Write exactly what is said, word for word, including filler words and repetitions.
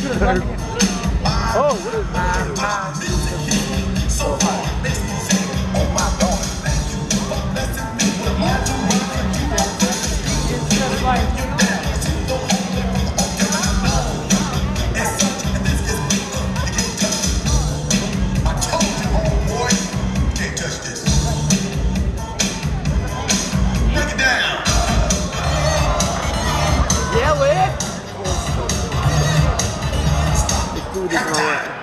Oh, what is that? So hot. Yeah, wait. The food is not